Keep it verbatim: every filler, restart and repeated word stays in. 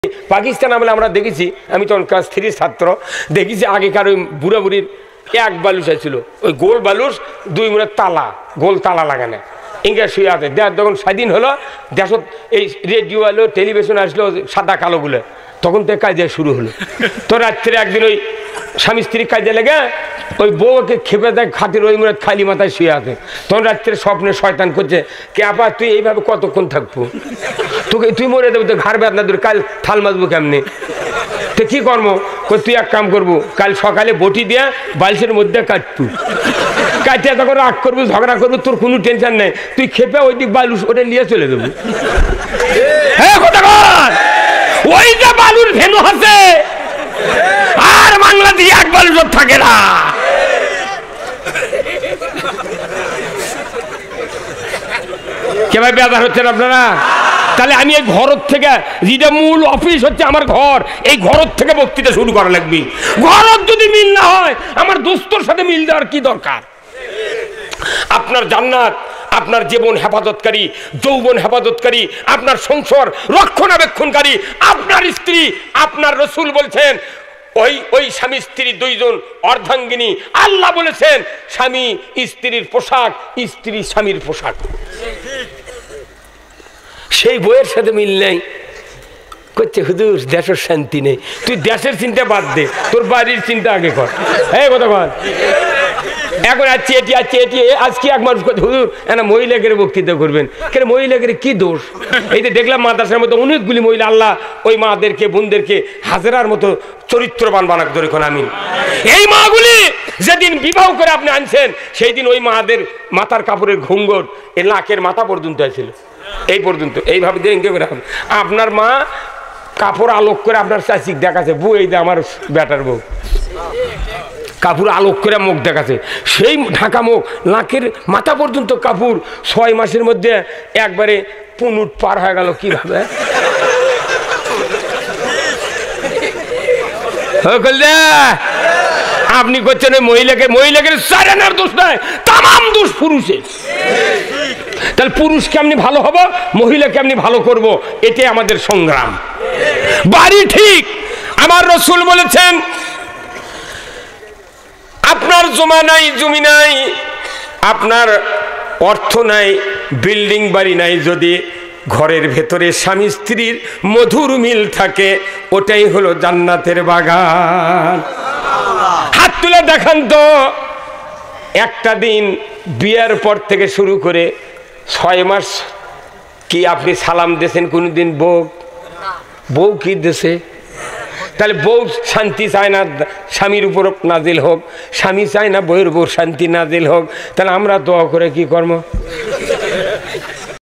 পাকিস্তান আমলে আমরা দেখেছি, আমি তখন ক্লাস থ্রির ছাত্র, দেখেছি আগেকার ওই বুড়া বুড়ির এক বালুস ছিল, ওই গোল বালুস দুই মুড়ে তালা, গোল তালা লাগানো, ইংরেজ শুয়ে আছে। দেশ যখন স্বাধীন হলো, দেশত এই রেডিও এলো, টেলিভিশন আসলো সাদা কালোগুলো, তখন থেকে কাজে শুরু হলো। তো রাত্রে একদিন ওই স্বামী স্ত্রী কাজে লেগে ওই বউকে খেপে দেয় খাতির, ওই মুড়ে খালি মাথায় শুয়ে আছে। তখন রাত্রে স্বপ্নে শয়তান করছে, কে আপা তুই এইভাবে কতক্ষণ থাকবো, তোকে তুই মরে দেবো, তো ঘাড় বেদনা দূর, কাল থাল মাছবো কেমনি, তো কি কর্ম, তুই এক কাম করবো, কাল সকালে বটি দিয়ে বালসের মধ্যে কাটবো, কাটিয়ে তখন রাগ করবো, ঝগড়া করবো, তোর কোনো টেনশন নেই, তুই খেপে ওই দিক বালুস ওটা নিয়ে চলে দেবো। হ্যাঁ কথা কর, ওই যে বালুর ভেনু আছে আর বাংলা দিয়ে এক বালুস থাকে না। কে ভাই বেজার হচ্ছেন আপনারা? তাহলে আমি এই ঘর থেকে, যেটা মূল অফিস হচ্ছে আমার ঘর, এই ঘর থেকে বক্তৃতা শুরু করা লাগবে। ঘর যদি মিল না হয়, আমার দোস্তর সাথে মিল দেওয়ার কি দরকার? আপনার জান্নাত, আপনার জীবন হেফাজতকারী, যৌবন হেফাজতকারী, আপনার সংসার রক্ষণাবেক্ষণকারী আপনার স্ত্রী। আপনার রসুল বলছেন ওই ওই স্বামী স্ত্রী দুইজন অর্ধাঙ্গিনী। আল্লাহ বলেছেন স্বামী স্ত্রীর পোশাক, স্ত্রী স্বামীর পোশাক। সেই বইয়ের সাথে মিল নেই, করছে হুজুর দেশের শান্তি নেই। তুই দেশের চিন্তা বাদ দে, তোর বাড়ির চিন্তা আগে কর। এই কথা কর, এখন আছি এটি আছি এটি আজকে এক মানুষ করছে হুজুর এনা মহিলাকে বক্তৃতা করবেন, কেন মহিলাকে কি দোষ? এই যে দেখলাম মাদ্রাসার মতো অনেকগুলি মহিলা, আল্লাহ ওই মাদেরকে বোনদেরকে হাজারার মতো চরিত্রবান বানাক ধরে কোন আমিন। এই মাগুলি যেদিন বিবাহ করে আপনি আনছেন, সেই দিন ওই মাদের মাথার কাপড়ের ঘুঙ্গর এ নাকের মাথা পর্যন্ত ছিল, এই পর্যন্ত এইভাবে দেখে করে আপনার মা কাপড় আলোক করে আপনার চাচিক দেখাচ্ছে, বউ এই যে আমার বেটার বউ, কাপড় আলোক করে মুখ দেখাচ্ছে, সেই ঢাকা মুখ, নাকের মাথা পর্যন্ত কাপড়। ছয় মাসের মধ্যে একবারে পুনুট পার হয়ে গেল কিভাবে? আপনি করছেন ওই মহিলাকে, মহিলাকে সারানার দোষ নয়, তামাম দোষ পুরুষের। তাহলে পুরুষ কেমনি ভালো হব, মহিলা কেমনি ভালো করব, এটাই আমাদের সংগ্রাম। বাড়ি ঠিক, আমার রসুল বলেছেন আপনার জমা নাই, জমি নাই, আপনার অর্থ নাই, বিল্ডিং বাড়ি নাই, যদি ঘরের ভেতরে স্বামী স্ত্রীর মধুর মিল থাকে, ওটাই হলো জান্নাতের বাগান। হাত তুলে দেখান তো, একটা দিন বিয়ের পর থেকে শুরু করে ছয় মাস কি আপনি সালাম দিয়েছেন কোনোদিন বউ? বউ কি দিয়েছে? তাহলে বউ শান্তি চায় না স্বামীর উপর নাজিল হোক, স্বামী চায় না বউয়ের উপর শান্তি নাজিল হোক, তাহলে আমরা দোয়া করে কি কর্ম?